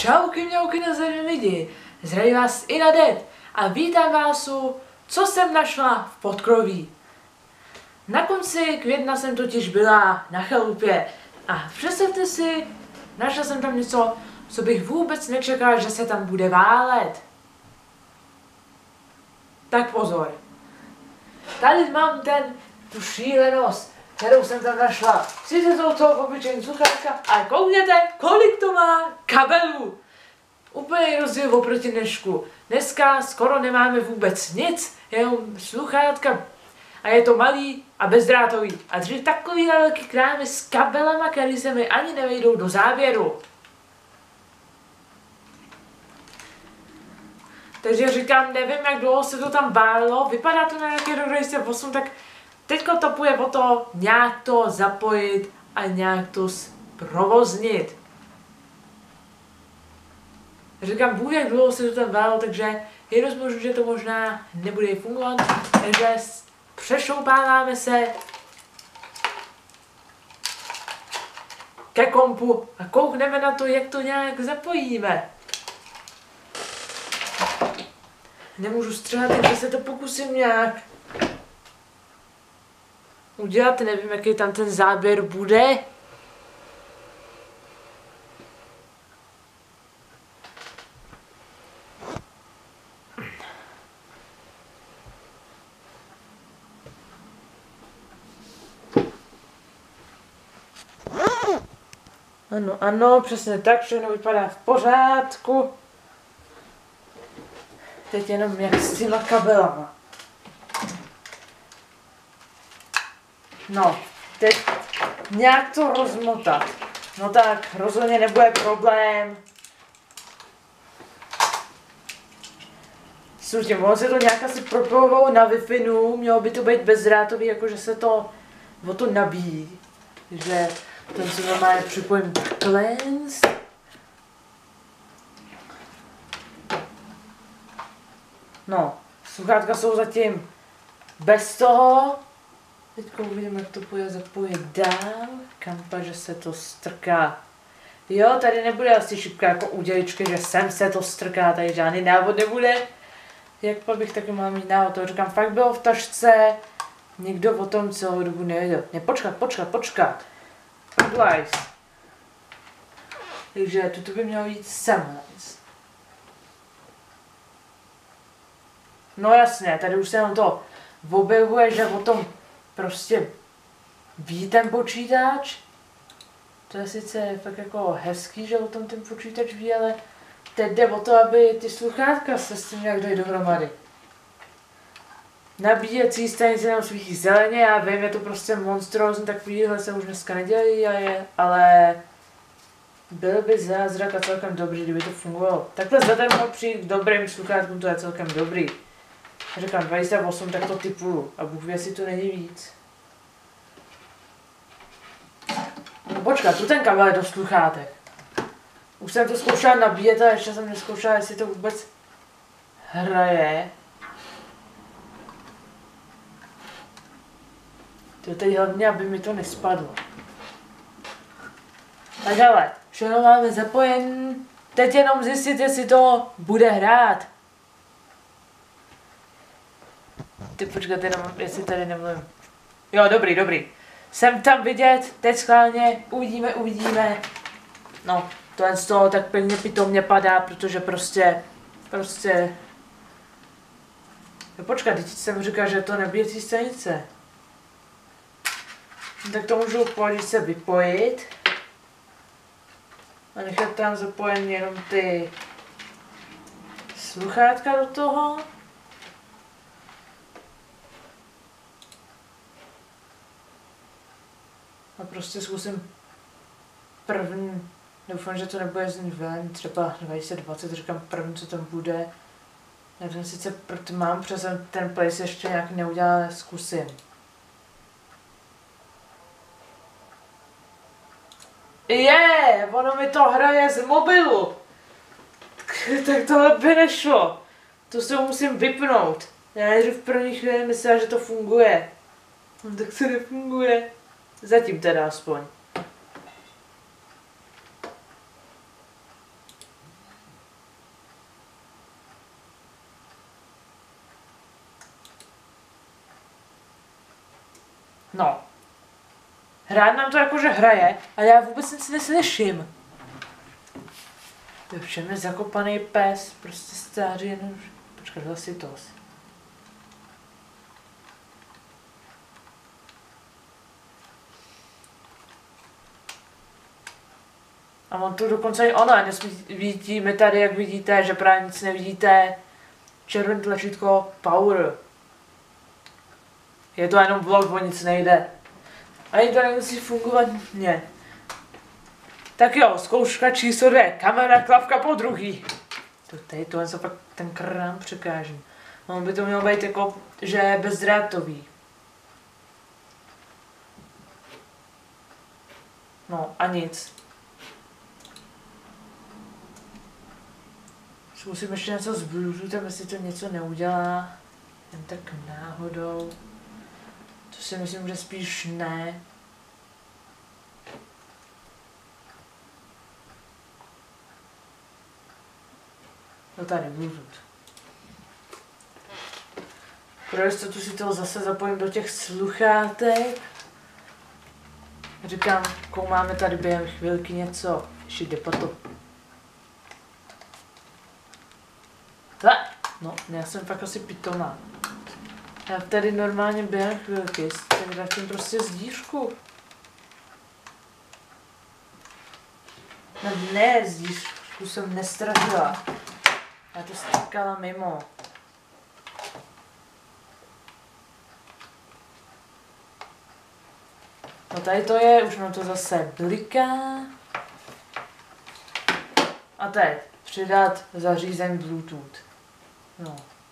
Čauky mňauky na zemi lidi, zdraví vás i na det a vítám vás u Co jsem našla v podkroví. Na konci května jsem totiž byla na chalupě a představte si, našla jsem tam něco, co bych vůbec nečekala, že se tam bude válet. Tak pozor. Tady mám tu šílenost, kterou jsem tam našla. Sice jsou to obyčejný sluchátka, ale koukněte, kolik to má kabelů. Úplně rozdíl oproti dnešku. Dneska skoro nemáme vůbec nic, jenom sluchátka. A je to malý a bezdrátový. A dřív takový velký krámy s kabelama, které se mi ani nevejdou do závěru. Takže říkám, nevím, jak dlouho se to tam válilo. Vypadá to na nějaký rok 2008, tak teďko to půjde o to nějak to zapojit a nějak to zprovoznit. Říkám, Bůh, jak dlouho se to tam válilo, takže je dost možné, že to možná nebude fungovat. Takže přešoupáváme se ke kompu a koukneme na to, jak to nějak zapojíme. Nemůžu střelat, takže se to pokusím nějak udělat, nevím, jaký tam ten záběr bude. Ano, přesně tak, všechno vypadá v pořádku. Teď jenom jak s těma kabelama. No, teď nějak to rozmotat. No tak, rozhodně nebude problém. Slušně, mohlo se to nějak asi propojovat na Wi-Fi, mělo by to být bezdrátový, jakože se to o to nabíjí. Že ten se normálně připojím takhle. No, sluchátka jsou zatím bez toho. Teď uvidím, jak to půjde zapojit dál. Kampa, že se to strká. Jo, tady nebude asi šipka jako u děličky, že sem se to strká, tady žádný návod nebude. Jak pak bych taky mal mít návod, to říkám, fakt bylo v tašce. Nikdo o tom celou dobu nevěděl. Ne, počkat. Twice. Takže tuto by mělo jít sem. No jasně, tady už se nám to objevuje, že o tom prostě ví ten počítač. To je sice fakt jako hezký, že o tom ten počítač ví, ale teď jde o to, aby ty sluchátka se s tím nějak dají dohromady. Nabíjecí stanice nám svítí zeleně, já vím, je to prostě monstrózní, takovýhle se už dneska nedělí, ale byl by zázrak a celkem dobrý, kdyby to fungovalo. Takhle zadarmo přijít k dobrým sluchátkům, to je celkem dobrý. Říkám 28, tak to typuju a Bůh ví, jestli to není víc. No počkat, tu ten kabel je do sluchátek. Už jsem to zkoušela nabíjet a ještě jsem neskoušela, jestli to vůbec hraje. To teď hlavně, aby mi to nespadlo. Tak ale, všechno máme zapojen. Teď jenom zjistit, jestli to bude hrát. Ty počkat, jenom, jestli tady nemluvím. Jo, dobrý. Jsem tam vidět, teď schválně, uvidíme. No, tohle z toho tak pěkně pitomně padá, protože prostě... Jo, počkat, teď jsem říkal, že to nabíjecí stanice. Tak to můžu pohodit se vypojit. A nechat tam zapojen jenom ty sluchátka do toho. A prostě zkusím první, doufám, že to nebude znít ven, třeba 2020, říkám první, co tam bude. Nevím sice, proto mám přes ten place ještě nějak neudělal, ale zkusím. Ono mi to hraje z mobilu. Tak tohle by nešlo. To se musím vypnout. Já nejdřív v první chvíli myslela, že to funguje. No tak to nefunguje. Zatím teda aspoň. Hrát nám to jakože hraje, ale já vůbec nic neslyším. To všem je zakopaný pes, prostě stáří jenom... Počkat, zase to asi. A on to dokonce i ona, vidíme tady, jak vidíte, že právě nic nevidíte. Červené tlačítko Power. Je to jenom vlog, o nic nejde. Ani to nemusí fungovat mě. Tak jo, zkouška číslo 2. Kamera, klavka po druhý. To je fakt ten krám překáží. On by to mělo být jako, že je bezdrátový. No a nic. Zkusím ještě něco s Bluetoothem, jestli to něco neudělá. Jen tak náhodou. To si myslím, že spíš ne. No tady Bluetooth. Pro jistotu si toho zase zapojím do těch sluchátek. Říkám, koumáme tady během chvilky něco. Ještě jde po to. No, já jsem fakt asi pitomá. Já tady normálně během chvilky tak vrátím prostě zdířku. No ne, zdířku jsem nestratila. Já to strkala mimo. No tady to je, už nám to zase bliká. A teď přidat zařízení Bluetooth. No.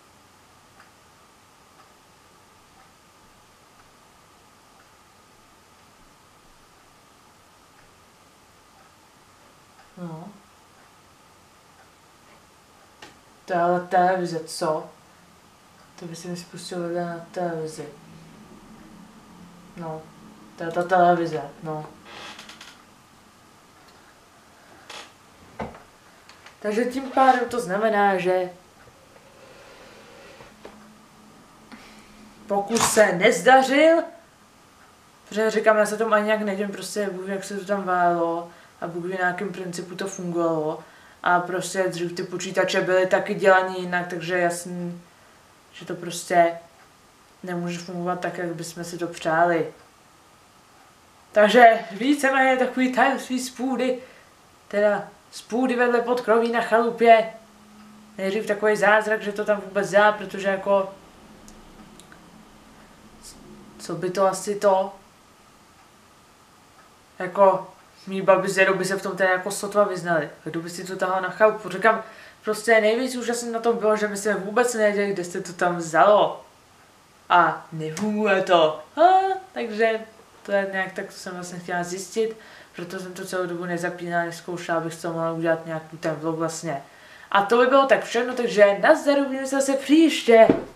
No. To je ale televize, co? To by si mi spustil lidé na televizi. No. To je ta televize, no. Takže tím pádem to znamená, že pokus se nezdařil, protože říkám, já se tomu ani nějak nevím, prostě Bůh, jak se to tam válo a Bůh ví, na jakém principu to fungovalo. A prostě dřív ty počítače byly taky dělaný jinak, takže jasný, že to prostě nemůže fungovat tak, jak bychom si to přáli. Takže víceméně takový tajemství z půdy, teda z půdy vedle podkroví na chalupě. Nejdřív takový zázrak, že to tam vůbec dá, protože jako... Co by to asi to? Jako... Mí babi s dědou by se v tom teda jako sotva vyznali. Kdo by si to tahal na chalupu? Říkám, prostě nejvíc úžasné na tom bylo, že my jsme vůbec nevěděli, kde jste to tam vzalo. A nefunguje to. Takže to je nějak tak, co jsem vlastně chtěla zjistit. Proto jsem to celou dobu nezapínala, neskoušela, abych to mohla udělat nějaký ten vlog vlastně. A to by bylo tak všechno, takže nazdar, uvidíme se zase příště.